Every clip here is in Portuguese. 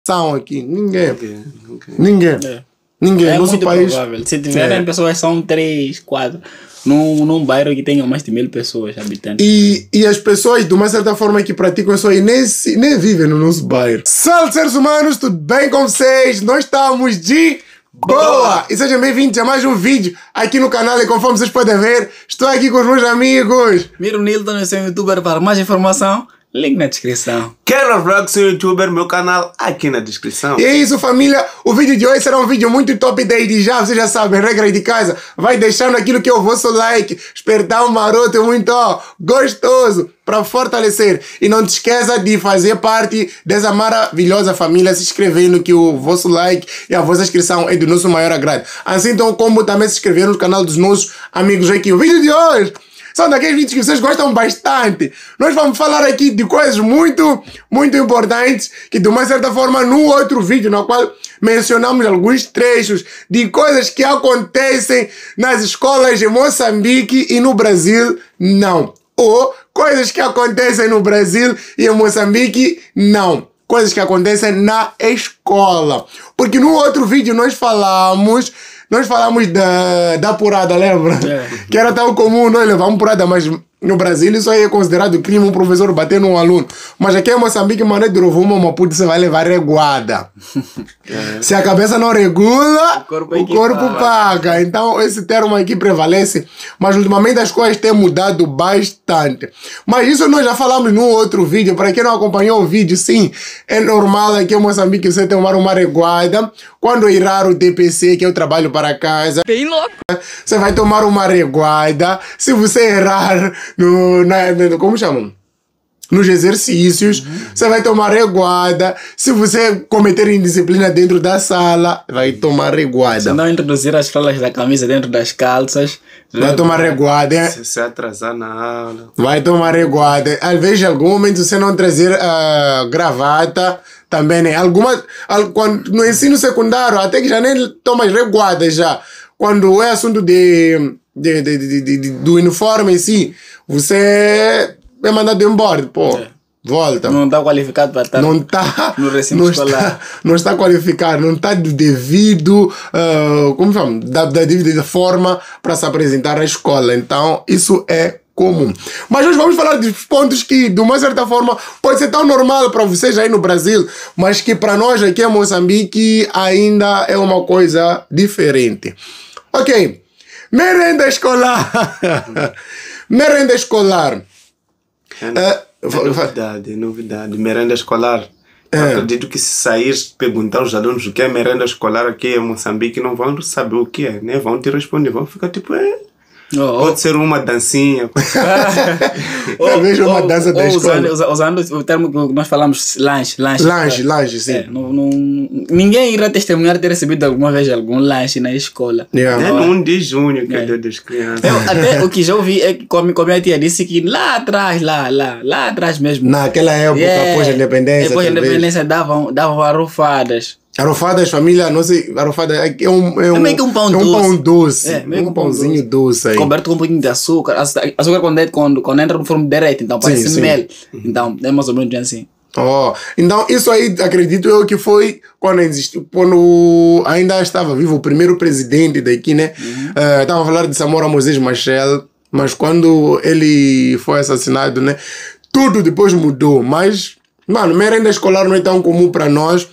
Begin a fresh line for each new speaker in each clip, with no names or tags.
são aqui. Ninguém.
É.
Ninguém.
É
Nosso
muito
país.
provável. Se tiverem pessoas, são 3, 4. Num bairro que tenha mais de 1000 pessoas habitantes.
E as pessoas, de uma certa forma, que praticam isso aí, nem vivem no nosso bairro. Salve, seres humanos, tudo bem com vocês? Nós estamos de boa! E sejam bem-vindos a mais um vídeo aqui no canal. E conforme vocês podem ver, estou aqui com os meus amigos.
Miro Nilton, eu sou um youtuber. Para mais informação, link na descrição.
Quero Vlog, sou youtuber, meu canal aqui na descrição.
E é isso, família. O vídeo de hoje será um vídeo muito top desde já. Vocês já sabem, regra de casa. Vai deixando aquilo que é o vosso like. Espertar um maroto muito gostoso para fortalecer. E não te esqueça de fazer parte dessa maravilhosa família, se inscrevendo, que o vosso like e a vossa inscrição é do nosso maior agrado. Assim então, como também se inscrever no canal dos nossos amigos aqui. O vídeo de hoje são daqueles vídeos que vocês gostam bastante. Nós vamos falar aqui de coisas muito importantes, que de uma certa forma no outro vídeo, no qual mencionamos alguns trechos de coisas que acontecem nas escolas em Moçambique e no Brasil não. Ou coisas que acontecem no Brasil e em Moçambique não. Coisas que acontecem na escola. Porque no outro vídeo nós falamos da apurada, lembra? É. Que era tão comum nós levarmos apurada, mas no Brasil isso aí é considerado crime, um professor bater num aluno. Mas aqui em Moçambique, mano, de Rovuma, Maputo, você vai levar reguada. É. Se a cabeça não regula, o corpo paga. Então esse termo aqui prevalece, mas ultimamente as coisas têm mudado bastante. Mas isso nós já falamos no outro vídeo. Para quem não acompanhou o vídeo, sim, é normal aqui em Moçambique você tomar uma reguada. Quando irar o TPC, que é o trabalho para casa,
bem louco,
você vai tomar uma reguada. Se você errar como chamam? Nos exercícios, você vai tomar reguada. Se você cometer indisciplina dentro da sala, vai tomar reguada.
Se não introduzir as falas da camisa dentro das calças,
vai tomar reguada.
Se atrasar na aula,
vai tomar reguada. Às vezes, em algum momento, você não trazer gravata, também, né? No ensino secundário, até que já nem tomas reguada já. Quando é assunto do uniforme em si, você é mandado embora, pô. É. Volta.
Não está qualificado para estar no recinto escolar.
Não está qualificado, não está devido, como chama? Da devida forma para se apresentar à escola. Então, isso é comum. Mas nós vamos falar de pontos que, de uma certa forma, pode ser tão normal para vocês aí no Brasil, mas que para nós aqui em Moçambique ainda é uma coisa diferente. Ok. Merenda escolar. Merenda escolar.
Novidade. Merenda escolar. Acredito que se sair perguntar aos alunos o que é merenda escolar aqui em Moçambique, não vão saber o que é, né? Vão te responder, vão ficar tipo, pode ser uma dancinha.
Talvez uma dança da escola.
Usando o termo que nós falamos, lanche,
sim.
Ninguém irá testemunhar ter recebido alguma vez algum lanche na escola.
É no 1 de junho que é dia das crianças.
Até o que já ouvi é que como a tia disse que lá atrás mesmo.
Naquela época, após a independência.
Depois da independência davam arrofadas.
Arrofadas, família, não sei, arrofada é
meio que um pão doce.
Um pão doce.
Meio
um pãozinho doce aí.
Coberto com um pouquinho de açúcar. Açúcar quando entra no forno derrete, então parece mel. Então é mais ou menos assim.
Então isso aí acredito eu que foi quando ainda estava vivo o primeiro presidente daqui, né? Estava a falar de Samora Moisés Machel, mas quando ele foi assassinado, né? Tudo depois mudou. Mas, mano, merenda escolar não é tão comum para nós.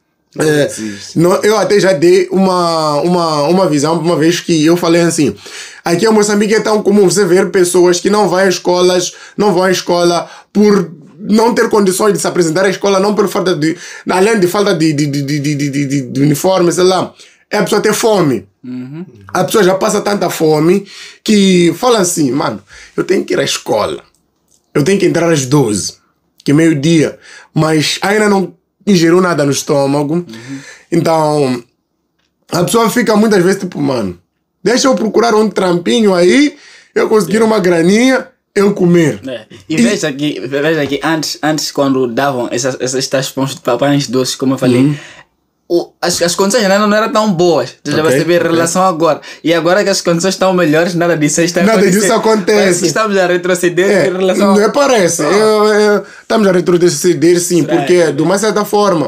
Eu até já dei uma visão uma vez que eu falei assim: aqui em Moçambique é tão comum você ver pessoas que não vão à escola por não ter condições de se apresentar à escola, não por falta além de falta de uniforme, sei lá, é a pessoa ter fome. A pessoa já passa tanta fome que fala assim: mano, eu tenho que ir à escola, eu tenho que entrar às 12, que é meio-dia, mas ainda não ingeriu nada no estômago. Então a pessoa fica muitas vezes tipo, mano, deixa eu procurar um trampinho aí, eu conseguir uma graninha, eu comer.
E veja que antes quando davam essas pães de papéis doces, como eu falei, as condições não eram tão boas. Você já vai saber em relação agora. E agora que as condições estão melhores, nada disso acontece. Parece que estamos a retroceder em relação
Não parece. Estamos a retroceder sim, porque de uma certa forma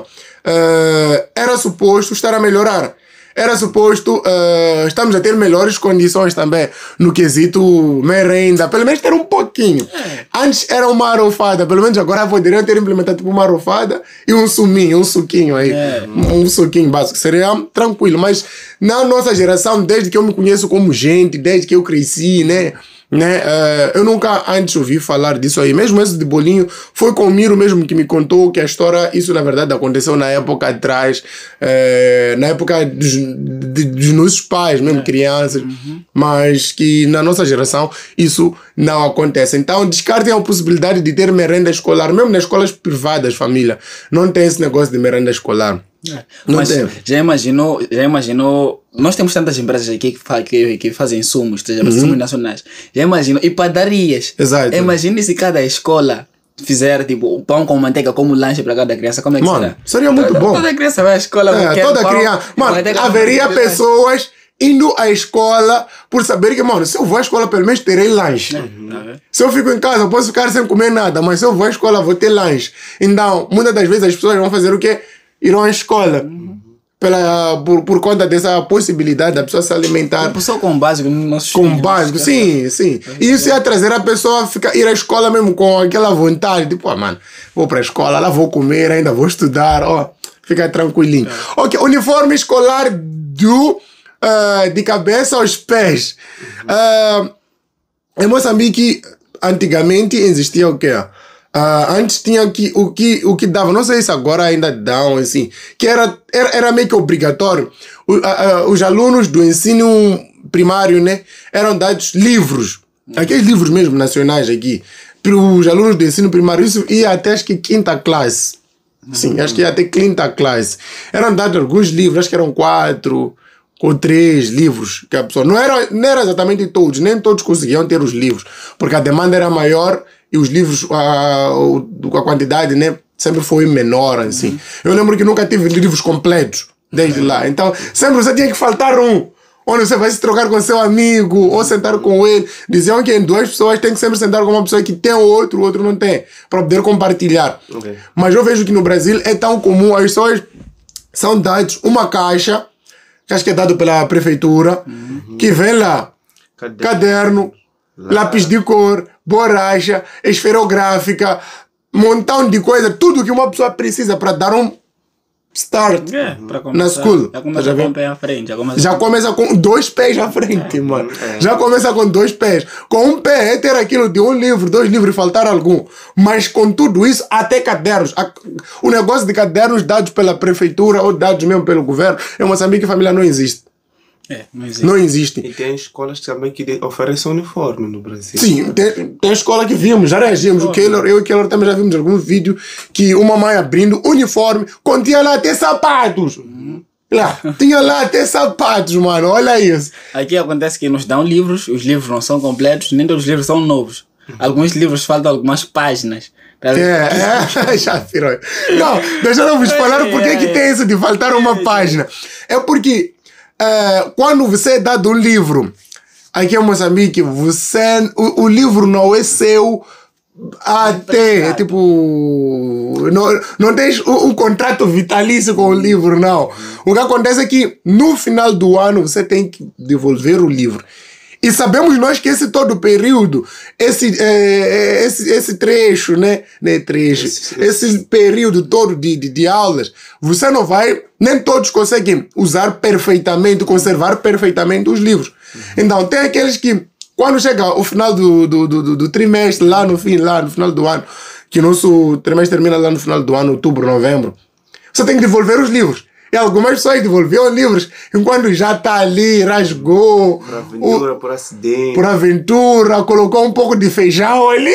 era suposto estar a melhorar. Era suposto estamos a ter melhores condições também no quesito merenda, pelo menos ter um pouquinho. Antes era uma arofada, pelo menos agora poderiam ter implementado tipo uma arofada e um suminho, um suquinho aí. Um suquinho básico, seria tranquilo. Mas na nossa geração, desde que eu me conheço como gente, desde que eu cresci, né? Eu nunca antes ouvi falar disso aí. Mesmo esse de bolinho foi com o Miro mesmo que me contou que a história, isso na verdade aconteceu na época atrás, na época dos nossos pais, mesmo crianças, mas que na nossa geração isso não acontece. Então descartem a possibilidade de ter merenda escolar, mesmo nas escolas privadas, família. Não tem esse negócio de merenda escolar.
Mas já imaginou, nós temos tantas empresas aqui que fazem insumos, insumos nacionais. Já imaginou, e padarias.
Exato.
Imagine se cada escola fizer tipo pão com manteiga como lanche para cada criança, como é que será?
Seria muito bom.
Toda criança vai à escola,
toda criança. Mano, haveria pessoas indo à escola por saber que, mano, se eu vou à escola pelo menos terei lanche. Se eu fico em casa eu posso ficar sem comer nada, mas se eu vou à escola vou ter lanche. Então, muitas das vezes as pessoas vão fazer o quê? Irão à escola. Por conta dessa possibilidade da pessoa se alimentar.
Só com básico.
Com básico, sim. E isso ia trazer a pessoa a ir à escola mesmo com aquela vontade. Tipo, mano, vou para a escola, lá vou comer, ainda vou estudar. Fica tranquilinho. Ok, uniforme escolar de cabeça aos pés. Em Moçambique, antigamente existia o quê? Antes tinha o que dava, não sei se agora ainda dão, assim, que era meio que obrigatório. Os alunos do ensino primário, né, eram dados livros, aqueles livros mesmo nacionais aqui, para os alunos do ensino primário. Isso ia até acho que quinta classe. Sim, acho que ia até quinta classe. Eram dados alguns livros, acho que eram 4 ou 3 livros que a pessoa. Não era exatamente todos, nem todos conseguiam ter os livros, porque a demanda era maior. E os livros, a quantidade, né, sempre foi menor, assim. Eu lembro que nunca tive livros completos, desde lá. Então, sempre você tinha que faltar um. Onde você vai se trocar com seu amigo, ou sentar com ele. Diziam que em 2 pessoas tem que sempre sentar com uma pessoa que tem o outro não tem, para poder compartilhar. Mas eu vejo que no Brasil é tão comum, as pessoas são dados uma caixa, que acho que é dado pela prefeitura, que vem lá, caderno, lápis de cor, borracha, esferográfica, montão de coisa, tudo que uma pessoa precisa para dar um start na school.
Já começa com um pé à frente.
Já começa com 2 pés à frente, mano. Já começa com 2 pés. Com um pé é ter aquilo de 1 livro, 2 livros, faltar algum. Mas com tudo isso, até cadernos. O negócio de cadernos dados pela prefeitura ou dados mesmo pelo governo, em Moçambique a família não existe. Não existe.
E tem escolas também que oferecem uniforme no Brasil.
Sim, tem escola que vimos, já reagimos. Eu e o Keylor também já vimos alguns vídeos que uma mãe abrindo uniforme, continha lá até sapatos. Tinha lá até sapatos, mano. Olha isso.
Aqui acontece que nos dão livros, os livros não são completos, nem todos os livros são novos. Alguns livros faltam algumas páginas.
Já virou. Não, deixa eu vos falar por que tem isso de faltar uma página. É porque quando você é dado um livro aqui em Moçambique, o livro não é seu até, tipo, não tens um contrato vitalício com o livro, não. O que acontece é que no final do ano você tem que devolver o livro. E sabemos nós que esse todo período, esse trecho, né? Esse período todo de aulas, você não vai, nem todos conseguem usar perfeitamente, conservar perfeitamente os livros. Então, tem aqueles que, quando chega o final do trimestre, lá no final do ano, que o nosso trimestre termina lá no final do ano, outubro, novembro, você tem que devolver os livros. E algumas pessoas devolviam livros enquanto já está ali, rasgou.
Por aventura, por acidente.
Por aventura, colocou um pouco de feijão ali.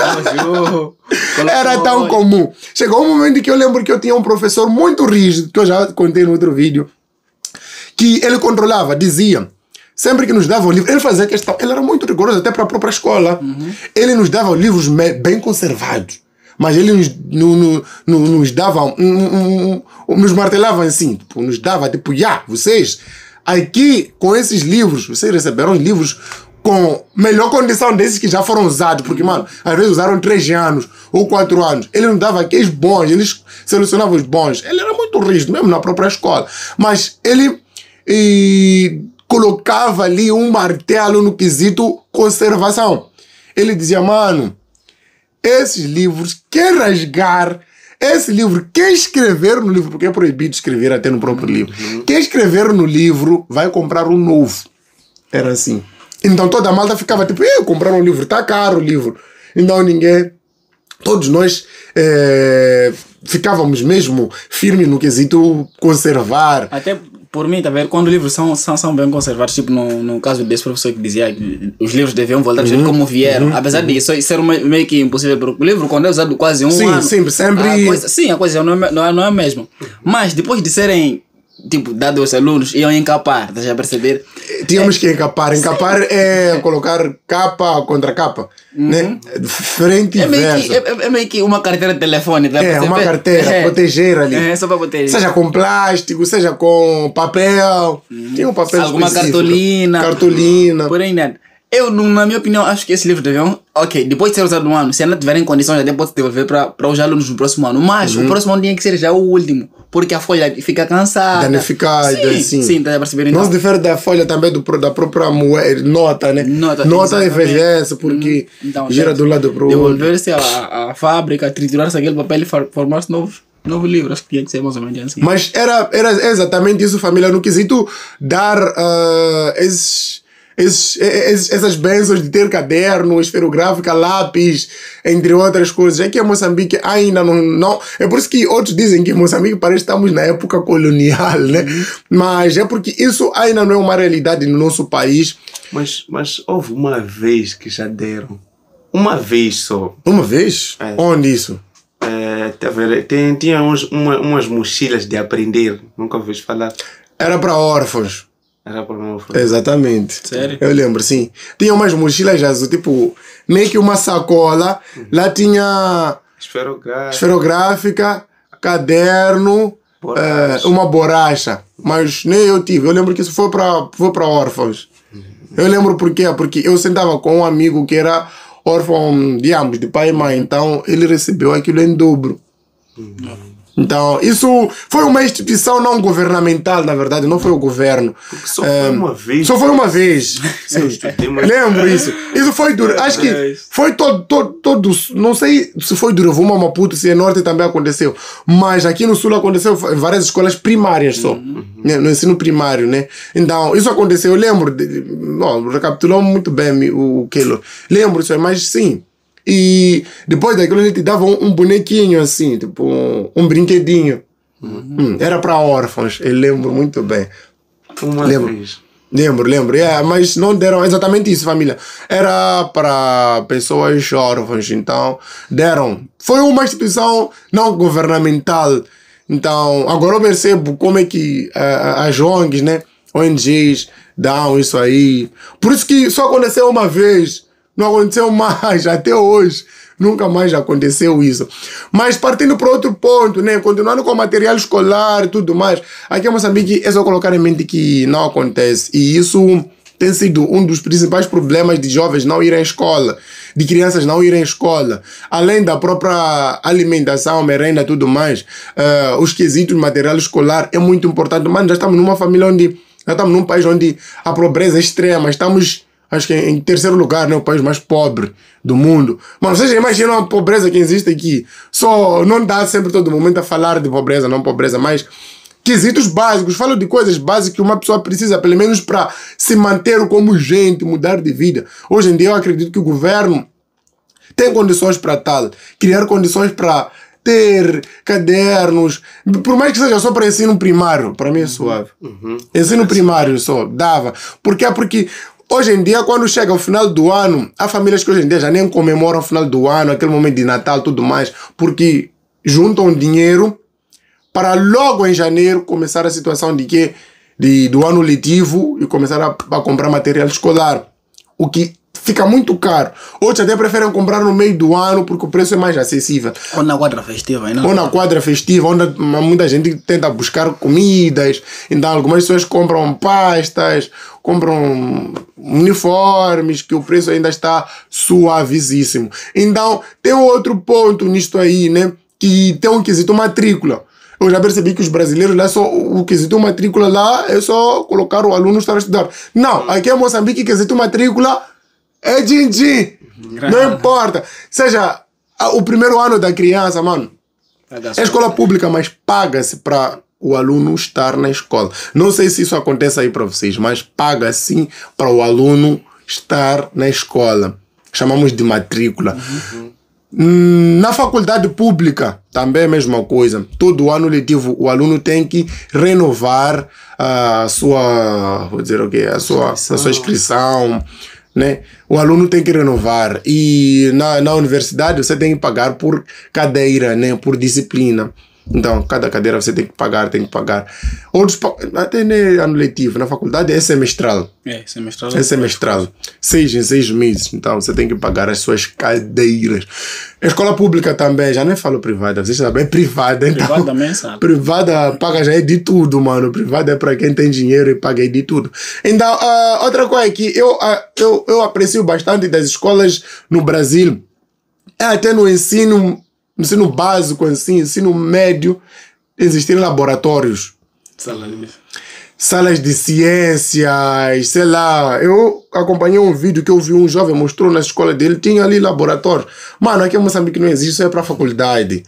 Era tão comum. Chegou um momento que eu lembro que eu tinha um professor muito rígido, que eu já contei no outro vídeo, que ele controlava, dizia, sempre que nos dava o livro, ele fazia questão, ele era muito rigoroso até para a própria escola. Ele nos dava livros bem conservados. Mas ele nos dava, nos martelava assim, tipo, nos dava tipo, vocês, aqui com esses livros, vocês receberam livros com melhor condição desses que já foram usados, porque, mano, às vezes usaram 3 anos ou 4 anos. Ele não dava aqueles bons, eles selecionavam os bons. Ele era muito rígido, mesmo na própria escola. Mas ele colocava ali um martelo no quesito conservação. Ele dizia, mano, esses livros, quem rasgar esse livro, quem escrever no livro, porque é proibido escrever até no próprio livro, quem escrever no livro vai comprar um novo. Era assim. Então toda a malta ficava tipo, comprar um livro, tá caro o livro. Então ninguém, todos nós ficávamos mesmo firmes no quesito conservar.
Até por mim, tá vendo? Quando os livros são bem conservados, tipo no caso desse professor que dizia que os livros deviam voltar do jeito como vieram, apesar disso ser meio que impossível, porque o livro quando é usado quase um ano...
Sim, sempre...
A coisa não é a mesma. Mas depois de serem tipo, dado aos alunos, iam encapar, estás a perceber?
Tínhamos que encapar. Encapar é colocar capa contra capa, né? Frente e verso.
É meio que uma carteira de telefone, tá?
Uma carteira, proteger ali.
Só para proteger.
Seja com plástico, seja com papel. Tem um papel
alguma
específico.
Cartolina. Porém, nada. Eu, na minha opinião, acho que esse livro deviam... Ok, depois de ser usado um ano, se ainda tiverem condições, até pode devolver para os alunos no próximo ano. Mas o próximo ano tinha que ser já o último. Porque a folha fica cansada.
Danificada, sim.
Sim, tá percebendo? Então.
Não se difere da folha também da própria nota, né? Nota envelhece, porque gira do lado para o outro.
Devolver-se à fábrica, triturar-se aquele papel e formar-se novo livro. Acho que tinha que ser mais ou menos assim.
Mas era exatamente isso, família, no quesito dar essas bênçãos de ter caderno, esferográfica, lápis, entre outras coisas. Aqui em Moçambique ainda não... É por isso que outros dizem que em Moçambique parece que estamos na época colonial, né? Mas é porque isso ainda não é uma realidade no nosso país.
Mas houve uma vez que já deram. Uma vez só.
Uma vez? Onde isso?
Tinha umas mochilas de aprender. Nunca ouvi falar.
Era para órfãos.
Era para órfãos.
Exatamente.
Sério?
Eu lembro, sim. Tinha umas mochilas azul, tipo, meio que uma sacola. Lá tinha esferográfica, caderno, uma borracha. Mas nem eu tive. Eu lembro que isso foi para órfãos. Eu lembro por quê? Porque eu sentava com um amigo que era órfão de ambos, de pai e mãe. Então ele recebeu aquilo em dobro. Então, isso foi uma instituição não governamental, na verdade, não foi o governo.
Porque só foi uma vez.
Só foi uma vez. Sim. Lembro isso. Isso foi duro. Acho que foi todo. Não sei se foi do Rovuma, Maputo, se é norte também aconteceu. Mas aqui no sul aconteceu em várias escolas primárias só. No ensino primário, né? Então, isso aconteceu. Eu lembro. Recapitulou muito bem o Keylor. Lembro isso, mas sim. E depois daquilo ele te dava um bonequinho assim, tipo um brinquedinho. Era para órfãos, eu lembro muito bem. Lembro. Mas não deram exatamente isso, família. Era para pessoas órfãs, então deram. Foi uma instituição não governamental. Então, agora eu percebo como é que as ONGs, né, ONGs, dão isso aí. Por isso que só aconteceu uma vez. Não aconteceu mais, até hoje. Nunca mais aconteceu isso. Mas partindo para outro ponto, né? Continuando com o material escolar e tudo mais. Aqui em Moçambique é só colocar em mente que não acontece. E isso tem sido um dos principais problemas de jovens não irem à escola. De crianças não irem à escola. Além da própria alimentação, merenda e tudo mais. Os quesitos de material escolar é muito importante. Mas já estamos numa família onde... Já estamos num país onde a pobreza é extrema. Estamos... Acho que em terceiro lugar, né? O país mais pobre do mundo. Mano, vocês imaginam a pobreza que existe aqui? Só não dá sempre todo momento a falar de pobreza, não pobreza, mas quesitos básicos. Falo de coisas básicas que uma pessoa precisa, pelo menos para se manter como gente, mudar de vida. Hoje em dia eu acredito que o governo tem condições para tal. Criar condições para ter cadernos. Por mais que seja só para ensino primário, para mim é suave. Ensino primário só, dava. Por quê? Porque... Hoje em dia, quando chega o final do ano, há famílias que hoje em dia já nem comemoram o final do ano, aquele momento de Natal, tudo mais, porque juntam dinheiro para logo em janeiro começar a situação do ano letivo e começar a comprar material escolar. O que fica muito caro. Outros até preferem comprar no meio do ano porque o preço é mais acessível.
Ou na quadra festiva, não?
Ou na quadra festiva, onde muita gente tenta buscar comidas. Então algumas pessoas compram pastas, compram uniformes, que o preço ainda está suavíssimo. Então tem outro ponto nisto aí, né? Que tem um quesito matrícula. Eu já percebi que os brasileiros lá, só o quesito matrícula lá é só colocar o aluno estar a estudar. Não, aqui em Moçambique, o quesito matrícula é din-din. Não importa. Seja o primeiro ano da criança, mano. É escola pública, mas paga-se para o aluno estar na escola. Não sei se isso acontece aí para vocês, mas paga sim para o aluno estar na escola. Chamamos de matrícula. Na faculdade pública também é a mesma coisa. Todo ano letivo o aluno tem que renovar a sua, vou dizer o quê? A sua inscrição, né? O aluno tem que renovar. E na universidade você tem que pagar por cadeira, né? Por disciplina. Então, cada cadeira você tem que pagar. Outros, até nem ano letivo, na faculdade é semestral. É semestral. 6 em 6 meses. Então, você tem que pagar as suas cadeiras. A escola pública também, já nem falo privada, vocês sabem, é privada. Então,
privada também sabe.
Privada paga já é de tudo, mano. Privada é para quem tem dinheiro e paga de tudo. Então, outra coisa que eu aprecio bastante das escolas no Brasil é até no ensino básico, assim, ensino médio, existem laboratórios. Salas de ciências, sei lá. Eu acompanhei um vídeo que eu vi um jovem, mostrou na escola dele, tinha ali laboratório. Mano, aqui em Moçambique não existe, isso é para faculdade.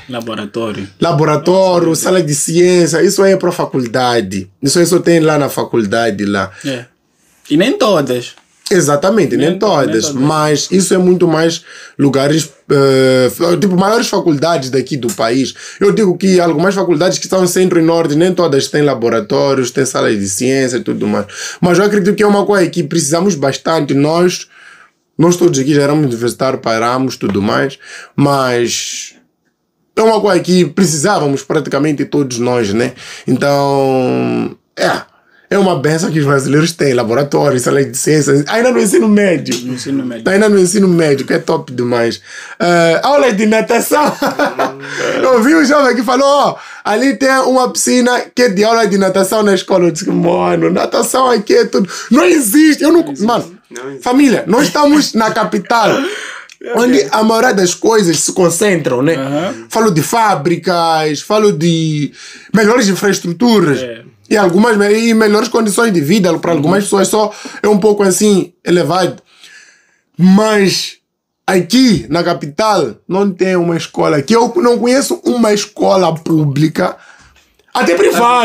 Laboratório, sala de ciência, isso aí é para faculdade. Isso aí só tem lá na faculdade, lá.
É. E nem todas.
Exatamente, nem todas, mas isso é muito mais lugares, tipo, maiores faculdades daqui do país. Eu digo que algumas faculdades que estão centro e norte, nem todas têm laboratórios, têm salas de ciência e tudo mais. Mas eu acredito que é uma coisa que precisamos bastante. Nós todos aqui já éramos universitários, paramos, tudo mais, mas é uma coisa que precisávamos praticamente todos nós, né? Então, é uma benção que os brasileiros têm, laboratórios, salas de ciências, ainda no ensino médio. Ainda no ensino médio, que é top demais. Aulas de natação. Eu vi um jovem que falou, ali tem uma piscina que é de aula de natação na escola. Eu disse, mano, natação aqui é tudo. Não existe. Mano, família, nós estamos na capital, onde a maioria das coisas se concentram, né? Falo de fábricas, falo de melhores infraestruturas. E algumas melhores condições de vida para algumas pessoas só é um pouco assim elevado. Mas aqui na capital não tem uma escola, que eu não conheço uma escola pública, até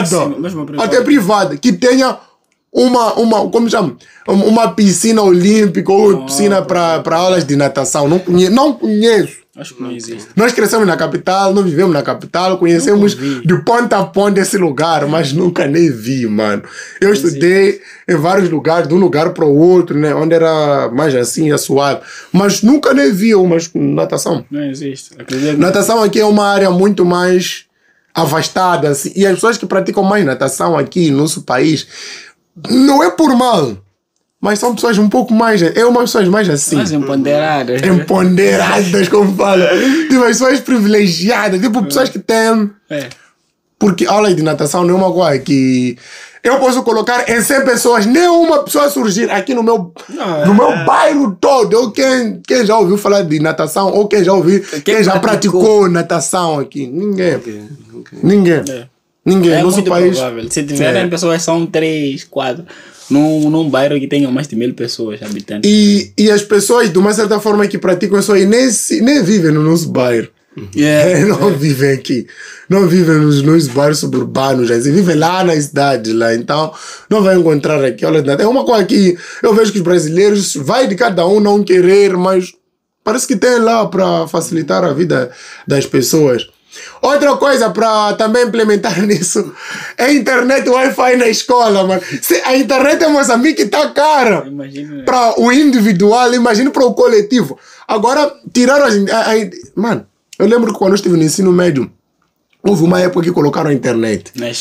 privada, que tenha como chama? Uma piscina olímpica ou piscina para aulas de natação. Não conheço.
Acho que não existe.
Nós crescemos na capital, não vivemos na capital, conhecemos de ponta a ponta esse lugar, mas nunca nem vi, mano. Eu estudei em vários lugares, de um lugar para o outro, né? Onde era mais assim, suave. Mas nunca nem vi uma natação.
Não existe.
Natação aqui é uma área muito mais afastada, assim, e as pessoas que praticam mais natação aqui no nosso país, não é por mal, mas são pessoas um pouco mais... umas pessoas mais assim.
Mais empoderadas.
Empoderadas, como fala. Tipo, pessoas privilegiadas. Tipo, pessoas que têm... Porque aula de natação não é uma coisa que... Eu posso colocar em 100 pessoas, nenhuma pessoa surgir aqui no meu bairro todo. Quem já ouviu falar de natação, ou quem já praticou natação aqui? Ninguém.
É nosso muito país, provável. Se tiverem pessoas, são 3, 4... Num bairro que tenha mais de 1000 pessoas habitantes.
E as pessoas, de uma certa forma, que praticam isso aí, nem vivem no nosso bairro. Não vivem aqui. Não vivem nos bairros suburbanos. Eles vivem lá na cidade. Lá. Então, não vai encontrar aqui. É uma coisa que eu vejo que os brasileiros, vai de cada um não querer, mas parece que tem lá para facilitar a vida das pessoas. Outra coisa para também implementar nisso é internet Wi-Fi na escola, mano. A internet em Moçambique está cara para o individual, imagina para o coletivo. Agora, tiraram mano, eu lembro que quando eu estive no ensino médio, houve uma época que colocaram a internet.
Na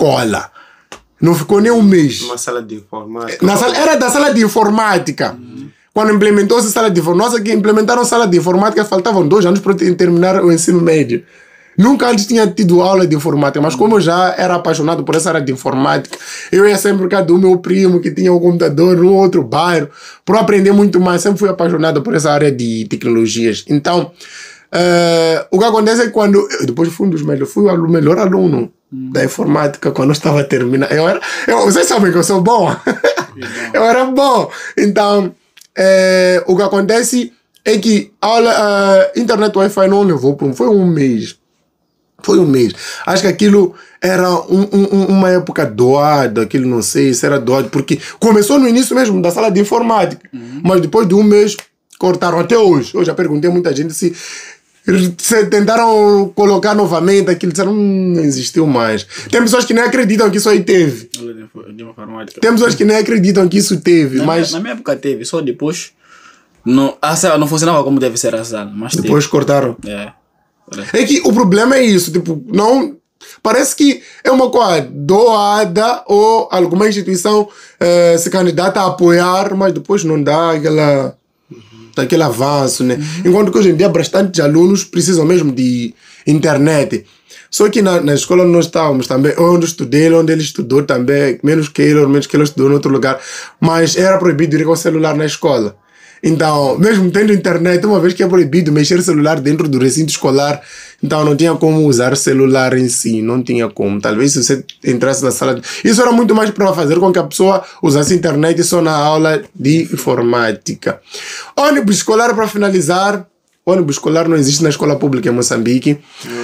escola. Não ficou nem um mês.
Uma sala de informática.
Era da sala de informática. quando implementou-se sala de informática, nossa, que implementaram sala de informática, faltavam 2 anos para terminar o ensino médio. Nunca antes tinha tido aula de informática, mas como eu já era apaixonado por essa área de informática, eu ia sempre por causa do meu primo que tinha um computador num outro bairro, para aprender muito mais. Sempre fui apaixonado por essa área de tecnologias. Então, o que acontece é que quando... Depois fui o melhor aluno da informática quando eu estava terminando. Vocês sabem que eu sou bom. Eu era bom. Então, o que acontece é que a aula, internet Wi-Fi não levou por foi um mês. Foi um mês. Acho que aquilo era uma época doada, aquilo não sei se era doado, porque começou no início mesmo da sala de informática, mas depois de um mês cortaram até hoje. Eu já perguntei a muita gente se tentaram colocar novamente aquilo, disseram não existiu mais. Tem pessoas que nem acreditam que isso aí teve. Tem pessoas que nem acreditam que isso teve, mas...
Na minha época teve, só depois a sala não funcionava como deve ser a sala, mas
depois
teve.
Cortaram. É que o problema é isso, tipo, não... Parece que é uma coisa doada ou alguma instituição se candidata a apoiar, mas depois não dá aquele avanço, né? Enquanto que hoje em dia bastante alunos precisam mesmo de internet. Só que na escola onde nós estávamos também, onde eu estudei, onde ele estudou também, menos que ele estudou em outro lugar, mas era proibido ir com o celular na escola. Então, mesmo tendo internet, uma vez que é proibido mexer celular dentro do recinto escolar, então não tinha como usar celular em si, não tinha como. Talvez se você entrasse na sala... Isso era muito mais para fazer com que a pessoa usasse internet só na aula de informática. Ônibus escolar, para finalizar. Ônibus escolar não existe na escola pública em Moçambique.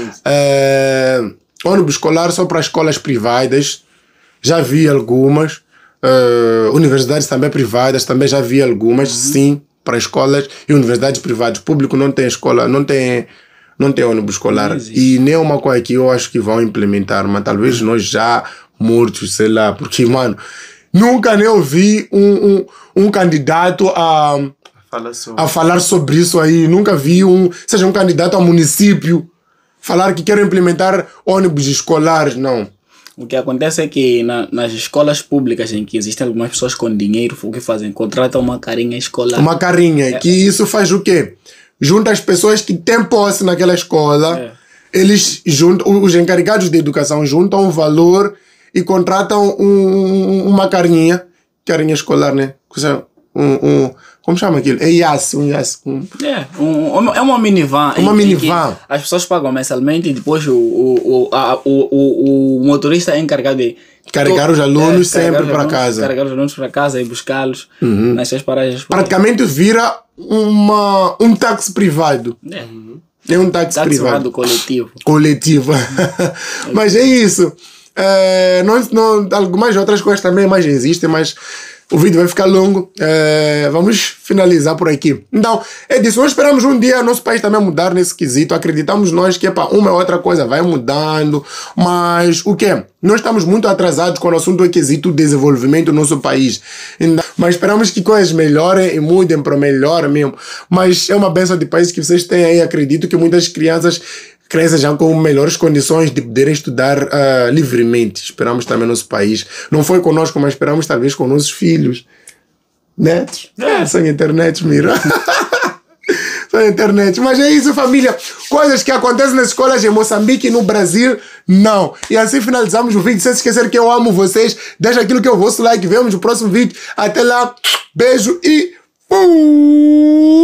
Ônibus escolar só para escolas privadas. Já vi algumas. Universidades também privadas, também já vi algumas, sim, para escolas e universidades privadas. Público não tem escola, não tem ônibus escolar. E nem uma coisa que eu acho que vão implementar, mas talvez nós já mortos, sei lá, porque, mano, nunca nem ouvi um candidato a falar sobre isso aí. Nunca vi seja um candidato a município falar que quer implementar ônibus escolares, não.
O que acontece é que nas escolas públicas em que existem algumas pessoas com dinheiro, o que fazem? Contratam uma carinha escolar.
Uma carinha, que isso faz o quê? Junta as pessoas que têm posse naquela escola, eles juntam, os encarregados de educação juntam um valor e contratam uma carinha escolar, né? Como chama aquilo? É IAS,
é uma minivan.
Uma minivan.
As pessoas pagam mensalmente e depois o motorista é encarregado de
carregar os alunos sempre para casa.
Carregar os alunos para casa e buscá-los nas suas paragens.
Praticamente vira um táxi privado. É um táxi privado. Coletivo. Mas é isso. Algumas outras coisas também mais existem, mas o vídeo vai ficar longo. Vamos finalizar por aqui. Então, é disso. Nós esperamos um dia nosso país também mudar nesse quesito. Acreditamos nós que uma ou outra coisa vai mudando. Mas o quê? Nós estamos muito atrasados quando o assunto é quesito desenvolvimento do nosso país. Então, mas esperamos que coisas melhorem e mudem para melhor mesmo. Mas é uma bênção de país que vocês têm aí. Acredito que muitas crianças crescem já com melhores condições de poderem estudar livremente. Esperamos também nosso país. Não foi conosco, mas esperamos talvez com nossos filhos. Netos. São internet, mira. São internet. Mas é isso, família. Coisas que acontecem nas escolas em Moçambique e no Brasil, não. E assim finalizamos o vídeo. Sem se esquecer que eu amo vocês. Deixa aquilo que é o vosso like. Vemos no próximo vídeo. Até lá. Beijo e...